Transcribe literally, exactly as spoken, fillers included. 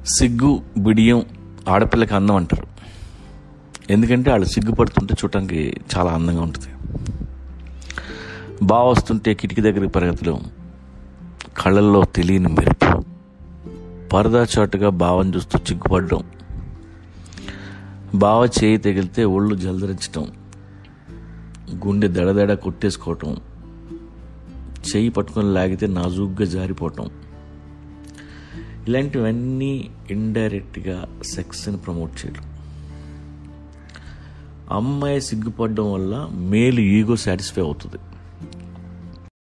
సిగ్గు బిడియం ఆడపిల్లకి అందం అంటారు. ఎందుకంటే వాళ్ళు సిగ్గుపడుతుంటే చూడటానికి చాలా అందంగా ఉంటుంది. బావ వస్తుంటే కిటికీ దగ్గరికి పరిగెత్తడం, కళ్ళల్లో తెలియని మెరుపు, పరదా చాటుగా బావని చూస్తూ చిగ్గుపడడం, బావ చేయి తగిలితే ఒళ్ళు జలదరించటం, గుండె దడదడ కొట్టేసుకోవటం, చెయ్యి పట్టుకొని లాగితే నాజూగ్గా జారిపోవటం, ఇలాంటివన్నీ ఇండైరెక్ట్గా సెక్స్ని ప్రమోట్ చేయడం. అమ్మాయి సిగ్గుపడడం వల్ల మేలు ఈగో సాటిస్ఫై అవుతుంది.